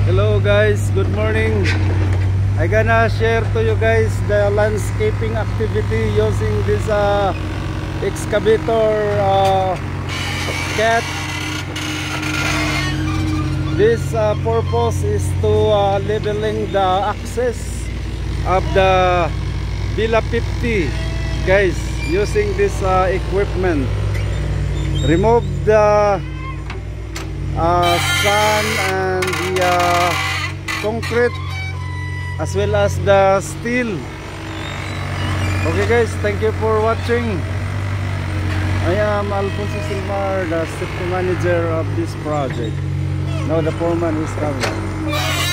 Hello guys, good morning. I gonna share to you guys the landscaping activity using this excavator cat. This purpose is to leveling the access of the Villa 50 guys, using this equipment. Remove the sand and the concrete as well as the steel. Okay guys, thank you for watching. I am Alfonso Silmar, the safety manager of this project. Now the foreman is coming.